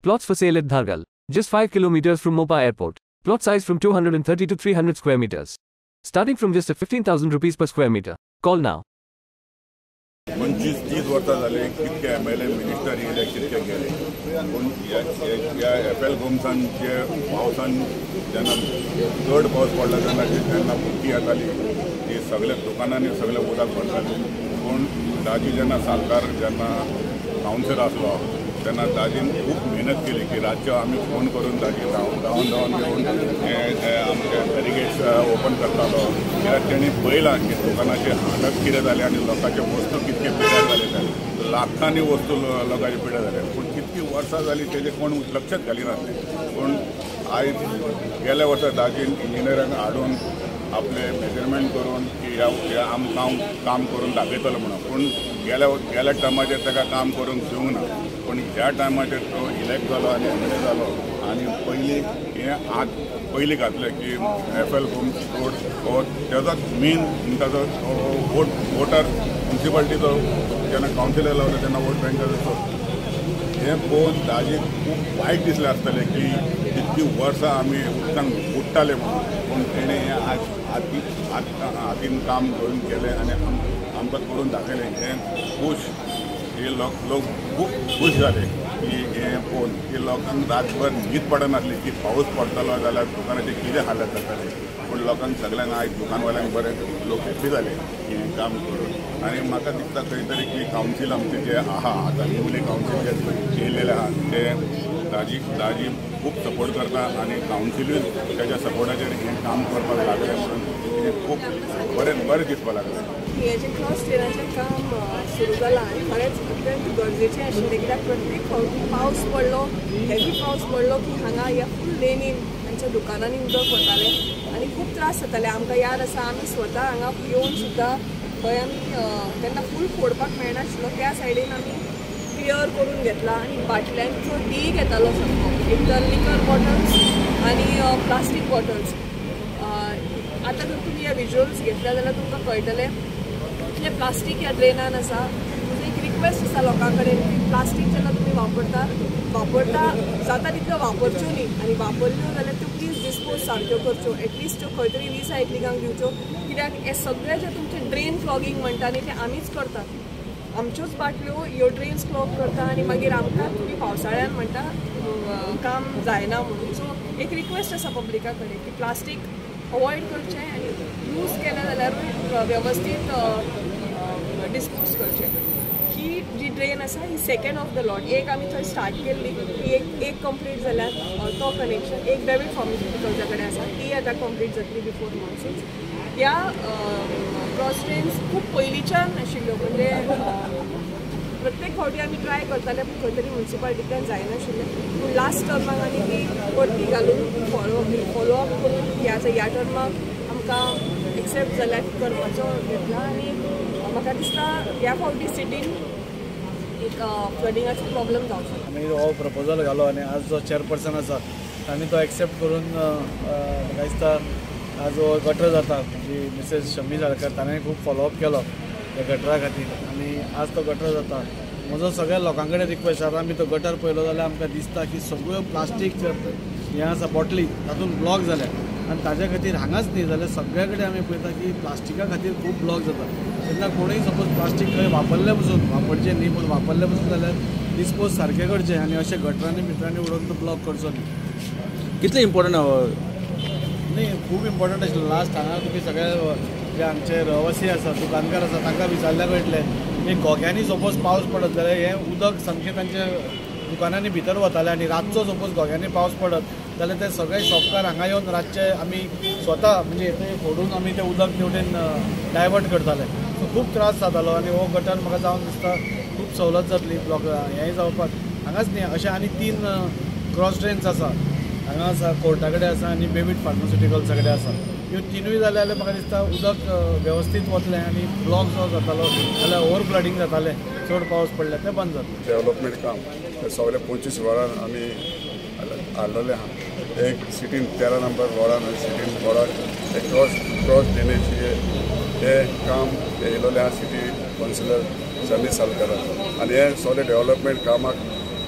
Plots for sale at Dhargal, just 5 kilometers from Mopa Airport. Plot size from 230 to 300 square meters. Starting from just 15,000 rupees per square meter. Call now. 25-30 वर्सां जाली कितके MLA minister येले कितके गेले पूण ह्या FL होम्सान जे पावसान जेन्ना चड पावस पडला तेन्ना बुकी येताली ती सगळ्या दुकानांनी सगळ्या उदक भरताली पूण दाजी जेन्ना सालकार जेन्ना कावन्सिलर आसलो तेन्ना दाजीन खूब मेहनत केली की राज्य आमी फोन करून दाजी धांवन घेवन आमचे बॅरिगेट्स ओपन करतालो कित्याक तेणी पळयलां की दुकानाची हालत कितें जाली आनी लोकांचे वस्तू कितके पिड्यार जाले ते लाखांनी वस्तू लोकांचे पिड्यार जाले पूण कितकी वर्सां जाली तेजे कोण लक्षात घालिनासले पूण आयज गेल्या वर्सा दाजीन इंजिनियरांक हाडून आपले मेजरमेंट करून की ह्या काम करून दाखयतलो म्हणून पूण गेल्या टायमाचेर ताका काम करूंक दिवंक ना पूण ह्या टायमाचेर तो इलेक्ट जालो आनी MLA जालो आनी पयलीं घातलें की FL होम्स रोड हो तेजोच मेन ताजो वोटर म्युनिसिपालिटीचो जेन्ना कावन्सिलर लावलो तेन्ना वोट बँकाचो हें पळोवन दाजी खूब वायट दिसलें आसतलें की इतकी वर्सां आमी उदकांत बुडटाले म्हणून पूण तेणें हें हातीन काम करून केलें आनी आमकां करून दाखयलें हें खूश हे लोक खूब खूश जाले की हें पळोवन की लोकांक रातभर न्हीद पडनासली की पावस पडटलो जाल्यार दुकानाची कितें हालत जाताली पूण लोकांक सगळ्यांक आयज दुकानवाल्यांक बरें लोक हॅप्पी जाले की हें काम करून आनी म्हाका दिसता खंय तरी की कावन्सील आमचें जें आहा आतां न्यूली कावन्सील जे येयलेलें आहा तें दाजी खूब सपोर्ट करता आनी कावन्सिलूय तेज्या सपोर्टाचेर हें काम करपाक लागलें म्हणून हें खूब बरें दिसपाक लागलें हे जे क्रॉस ड्रेनाचें काम सुरू जालां आनी खरेंच अत्यंत गरजेचें आशिल्लें कित्याक प्रत्येक फावटी पावस पडलो हेवी पावस पडलो की हांगा ह्या फूल लेनीन तांच्या दुकानांनी उदक वतालें आनी खूब त्रास जाताले आमकां याद आसा आमी स्वता हांगा येवन सुद्दां थंय आमी तेन्ना फूल फोडपाक मेळनाशिल्लो त्या सायडीन आमी क्लियर करून घेतला आनी बाटल्यांचो डीग येतालो सामको एक तर लिकर बॉटल्स आनी प्लास्टीक बॉटल्स आतां जर तुमी ह्या विज्युअल्स घेतल्या जाल्यार तुमकां कळटलें इतलें प्लास्टीक ह्या ड्रेनान आसा एक रिक्वेस्ट आसा लोकां कडेन की प्लास्टीक जेन्ना तुमी वापरता जाता तितल्यो वापरच्यो न्ही आनी वापरल्यो जाल्यार त्यो प्लीज डिस्पोज सारक्यो करच्यो एटलिस्ट त्यो खंय तरी रिसायकलिंगाक दिवच्यो कित्याक हे सगळें जें तुमचें ड्रेन क्लॉगिंग म्हणटा न्ही तें आमीच करतात आमच्योच बाटल्यो ह्यो ड्रेन्स क्लॉग करता आनी मागीर आमकां तुमी पावसाळ्यान म्हणटा काम जायना म्हणून सो एक रिक्वेस्ट आसा पब्लिका कडेन की प्लास्टीक अवॉयड करचें आनी यूज केलें जाल्यार वेवस्थीत डिस्पोज करचें ही जी ड्रेन आसा ही सेकेंड ऑफ द लॉट एक आमी थंय स्टार्ट केल्ली ही एक कंप्लीट जाल्यार तो कनेक्शन एक डेविड फार्मास्युटिकल्सा कडेन आसा ती आतां कंप्लीट जातली बिफोर मॉन्सून ह्या क्रॉस ड्रेन्स खूब पयलींच्यान आशिल्ल्यो म्हणजे प्रत्येक फावटी आमी ट्राय करताले पूण खंय तरी म्युनिसिपालिटींतल्यान जायनाशिल्लें पूण लास्ट टर्माक आनी ती परती घालून फॉलोअप करून ह्या टर्माक आमकां एक्सेप्ट जाल्यार करपाचो घेतला आनी म्हाका दिसता ह्या फावटी सिटीन एक फ्लडिंगाचो प्रॉब्लम जावचो आमी हो प्रपोजल घालो आनी आज जो चेअरपर्सन आसा तांणी तो एक्सेप्ट करून म्हाका दिसता आज हो गटर जाता जी मिसेस शम्मी साळकर ताणें खूब फॉलोअप केलो त्या गटरा खातीर आनी आज तो गटर जाता म्हजो सगळ्या लोकां कडेन रिक्वेस्ट आसा आमी तो गटर पळयलो जाल्यार आमकां दिसता की सगळ्यो प्लास्टीक हें आसा बॉटली तातूंत ब्लॉक जाल्या आनी ताज्या खातीर हांगाच न्ही जाल्यार सगळ्या कडेन आमी पळयता की प्लास्टिका खातीर खूब ब्लॉक जाता तेन्ना कोणूय सपोज प्लास्टीक खंय वापरले पसून वापरचें न्ही पूण वापरले पसून जाल्यार डिस्पोज सारकें करचें आनी अशें गटरांनी बिटरांनी उडोवन तो ब्लॉक करचो न्ही कितलें इम्पॉर्टंट न्ही खूब इम्पॉर्टंट आशिल्लें लास्ट हांगा तुमी सगळे जे आमचे रहिवासी आसा दुकानकार आसा तांकां विचारल्यार कळटलें एक घोग्यांनी सपोज पावस पडत जाल्यार हें उदक सामकें तांच्या दुकानांनी भितर वतालें आनी रातचो सपोज घोग्यांनी पावस पडत जाल्यार ते सगळे शॉपकार हांगा येवन रातचे आमी स्वता म्हणजे ते फोडून आमी तें उदक निवडून डायवर्ट करताले सो खूब त्रास जातालो आनी हो गटर म्हाका जावन दिसता खूब सवलत जातली ब्लॉक हेंय जावपाक हांगाच न्ही अशें आनी 3 क्रॉस ड्रेन्स आसा हांगा आसा कोर्टा कडेन आसा आनी डेविड फार्मास्युटिकल्सा कडेन आसा ह्यो तिनूय जाले जाल्यार म्हाका दिसता उदक वेवस्थीत वतलें आनी ब्लॉक जो जातालो जाल्यार ओवर फ्लडिंग जातालें चड पावस पडल्यार तें बंद जातलें डेव्हलपमेंट काम ते सगळे 25 वॉर्डान आमी हाडलेलें आहा एक सिटीन 13 नंबर वॉर्डान सिटीन वॉर्डाक क्रॉस ड्रेनेज हे काम येयलोलें आहा सिटी कावन्सिलर शमी सालकर आनी हे सगळे डेव्हलपमेंट कामाक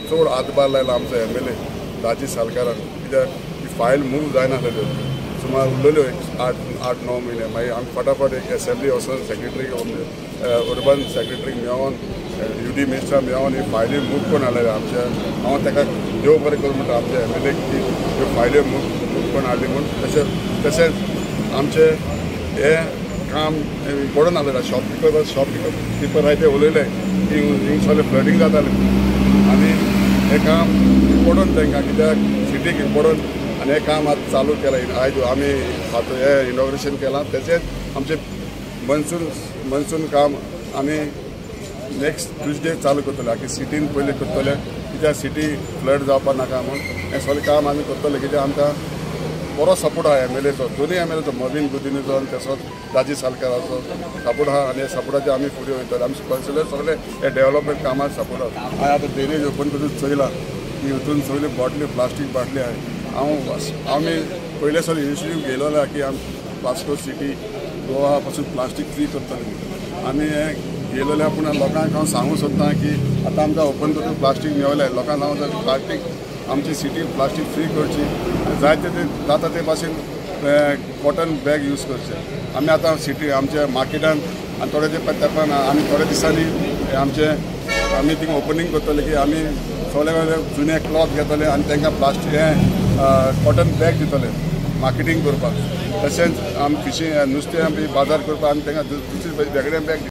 चड हातभार लायला आमचो MLA राजीव सालकारान कित्याक ही फायल मूव जायनासल्यो सुमार उरलेल्यो 8-9 म्हयने मागीर आमी फटाफट एक असेंब्ली वचून सेक्रेटरी अर्बन सेक्रेटरीक मेळोन UD मिनिस्टर मेळोन ही फायली मूव करून हाडले आमच्या हांव ताका देव बरें करूं म्हणटा आमच्या MLA की ह्यो फायल्यो मूव करून हाडली म्हूण तशेंच आमचे हे काम इम्पॉर्टंट आसलें शॉपकीपर आहाय ते उलयले की हिंग सगळें फ्लडींग जातालें आनी हे काम इम्पॉर्टंट तांकां कित्याक सिटीक इम्पॉर्टंट आनी हें काम आतां चालू केलां आयज आमी हे इनॉग्रेशन केलां तशेंच आमचें मनसून काम आमी नेक्स्ट ट्युजडे चालू करतले की सिटीन पयलीं करतले कित्याक सिटी फ्लड जावपा नाका म्हूण हें सगळें काम आमी करतले कित्याक आमकां बरो सपोर्ट आहा MLAचो दोनूय MLAचो मवीन गुदिनीचो आनी तसोच राजीव सालकाराचो सपोर्ट आहा आनी सपोर्टाचे आमी फुडें वयतले आमी कन्सिलर सगळे हे डेव्हलपमेंट कामाक सपोर्ट आहा हांवें आतां ड्रेनेज ओपन करून चयलां की हितून सगळे बाटली प्लास्टीक बाटली आहा आमी पयले सगळे इनिशिएटीव घेयलो की आमी वास्को सिटी गोवा पासून प्लास्टीक फ्री करतले आनी हें गेलेले पूण लोकांक हांव सांगूंक सोदतां की आतां आमकां ओपन करून प्लास्टीक मेळलें लोकांक हांव प्लास्टीक आमची सिटी प्लास्टीक फ्री करची जायते ते जाता ते भाशेन कॉटन बॅग यूज करचे आमी आतां सिटी आमच्या मार्केटान आनी थोडे तेंपान आनी थोड्या दिसांनी आमी थिंग ओपनिंग करतले की आमी सगळे जुने क्लॉथ घेतले आनी तांकां प्लास्टीक हे कॉटन बॅग दितले मार्केटींग करपाक तशेंच आमी फिशींग नुस्तें आमी बाजार करपाक आमी तांकां दुसरे वेगळे बॅग